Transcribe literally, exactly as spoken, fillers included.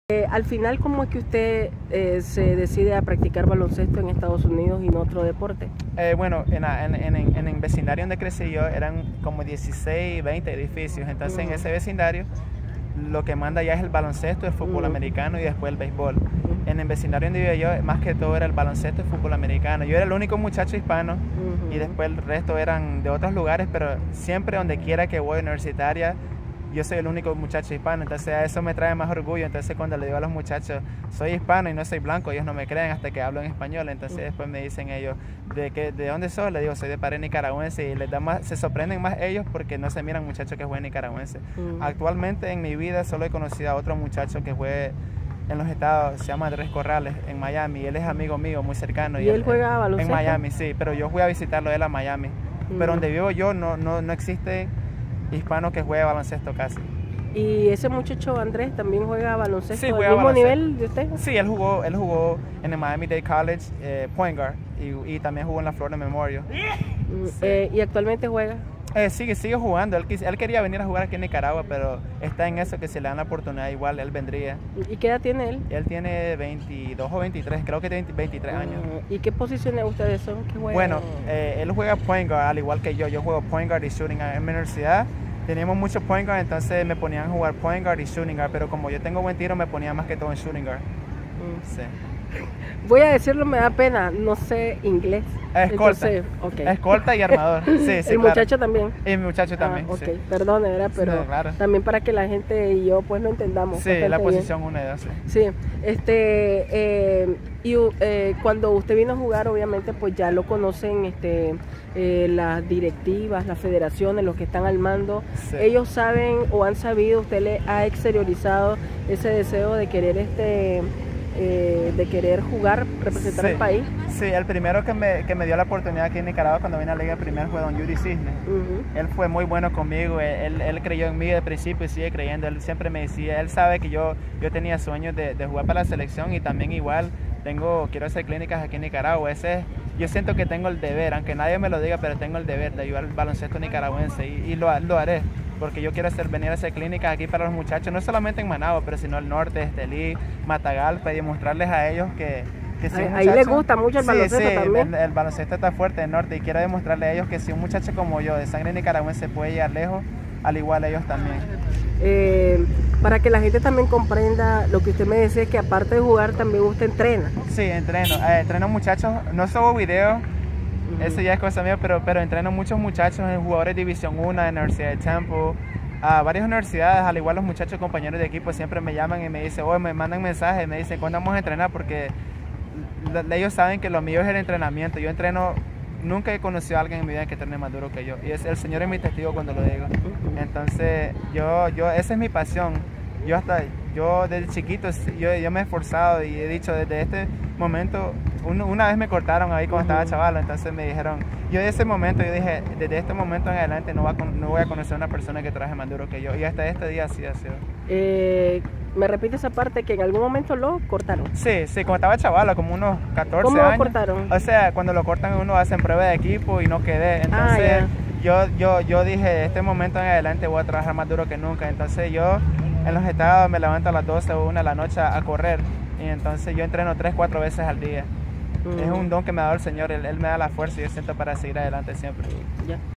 Eh, al final, ¿cómo es que usted eh, se decide a practicar baloncesto en Estados Unidos y no otro deporte? Eh, bueno, en, en, en, en el vecindario donde crecí yo eran como dieciséis, veinte edificios, entonces uh-huh. en ese vecindario lo que manda ya es el baloncesto, el fútbol uh-huh. americano y después el béisbol. Uh-huh. En el vecindario donde vivía yo, más que todo era el baloncesto y el fútbol americano. Yo era el único muchacho hispano uh-huh. y después el resto eran de otros lugares, pero siempre donde quiera que voy universitaria, yo soy el único muchacho hispano, entonces a eso me trae más orgullo. Entonces cuando le digo a los muchachos, soy hispano y no soy blanco, ellos no me creen hasta que hablo en español. Entonces después me dicen ellos, ¿de, qué, de dónde sos? Les digo, soy de padre nicaragüense, y les da más, se sorprenden más ellos porque no se miran muchachos que juegan nicaragüense. Uh-huh. Actualmente en mi vida solo he conocido a otro muchacho que juega en los estados, se llama Andrés Corrales, en Miami. Él es amigo mío, muy cercano. ¿Y, y él, él juega baloncesto? En Miami, sí, pero yo fui a visitarlo él a Miami. Uh-huh. Pero donde vivo yo no, no, no existe hispano que juegue baloncesto casi. ¿Y ese muchacho Andrés también juega baloncesto sí, al mismo baloncesto. nivel de usted? Sí, él jugó, él jugó en el Miami-Dade College, eh, point guard, y, y también jugó en la Florida Memorial. Mm, sí. eh, ¿Y actualmente juega? Eh, sigue, sigue jugando. Él, él quería venir a jugar aquí en Nicaragua, pero está en eso, que si le dan la oportunidad igual él vendría. ¿Y qué edad tiene él? Él tiene veintidós o veintitrés, creo que tiene veintitrés años. ¿Y qué posiciones ustedes son? ¿Qué juegan? Bueno, eh, él juega point guard al igual que yo. Yo juego point guard y shooting guard. En mi universidad teníamos muchos point guard, entonces me ponían a jugar point guard y shooting guard, pero como yo tengo buen tiro me ponía más que todo en shooting guard. Mm. Sí. Voy a decirlo, me da pena, no sé inglés. Escolta. Entonces, okay. Escolta y armador. Sí, sí, el claro. muchacho también. Y el muchacho también. Ah, ok, sí. perdone, ¿verdad? Pero sí, claro. también para que la gente y yo pues lo entendamos. Sí, la posición una y dos. Sí. sí, este, eh, y eh, cuando usted vino a jugar, obviamente, pues ya lo conocen este, eh, las directivas, las federaciones, los que están al mando. Sí. Ellos saben o han sabido, usted le ha exteriorizado ese deseo de querer este. Eh, de querer jugar, representar sí, al país. Sí, el primero que me, que me dio la oportunidad aquí en Nicaragua cuando vine a la Liga Primer fue don Yuri Cisne. Uh-huh. Él fue muy bueno conmigo, él, él creyó en mí de principio y sigue creyendo. Él siempre me decía, él sabe que yo, yo tenía sueños de, de jugar para la selección y también igual tengo, quiero hacer clínicas aquí en Nicaragua. Ese, yo siento que tengo el deber, aunque nadie me lo diga, pero tengo el deber de ayudar al baloncesto nicaragüense y, y lo, lo haré. Porque yo quiero hacer, venir a hacer clínicas aquí para los muchachos, no solamente en Managua, pero sino el norte, Estelí, Matagalpa, y demostrarles a ellos que, que si ahí, un muchacho, ahí les gusta mucho el baloncesto sí, sí, también. El, el baloncesto está fuerte en el norte y quiero demostrarles a ellos que si un muchacho como yo, de sangre nicaragüense, puede llegar lejos, al igual ellos también. Eh, para que la gente también comprenda lo que usted me decía, que aparte de jugar también usted entrena. Sí, entreno, eh, entreno muchachos, no subo videos. Eso ya es cosa mía, pero, pero entreno muchos muchachos en jugadores de División uno, de Universidad de Temple, a varias universidades, al igual los muchachos compañeros de equipo siempre me llaman y me dicen, oye, me mandan mensajes, me dicen, ¿cuándo vamos a entrenar? Porque ellos saben que lo mío es el entrenamiento. Yo entreno, nunca he conocido a alguien en mi vida que entrene más duro que yo, y es, el Señor es mi testigo cuando lo digo. Entonces, yo, yo, esa es mi pasión. Yo hasta, yo desde chiquito, yo, yo me he esforzado y he dicho desde este momento, un, una vez me cortaron ahí cuando uh-huh. estaba chaval, entonces me dijeron, yo desde ese momento, yo dije, desde este momento en adelante no, va, no voy a conocer a una persona que trabaje más duro que yo, y hasta este día así ha sido. Eh, ¿Me repite esa parte que en algún momento lo cortaron? Sí, sí, cuando estaba chaval, como unos catorce ¿Cómo años. lo cortaron? O sea, cuando lo cortan uno hacen prueba de equipo y no quedé, entonces ah, yo, yo, yo dije, de este momento en adelante voy a trabajar más duro que nunca, entonces yo en los estados me levanto a las doce o una de la noche a correr y entonces yo entreno tres, cuatro veces al día. Mm. Es un don que me ha dado el Señor, él, él me da la fuerza y yo siento para seguir adelante siempre. Ya.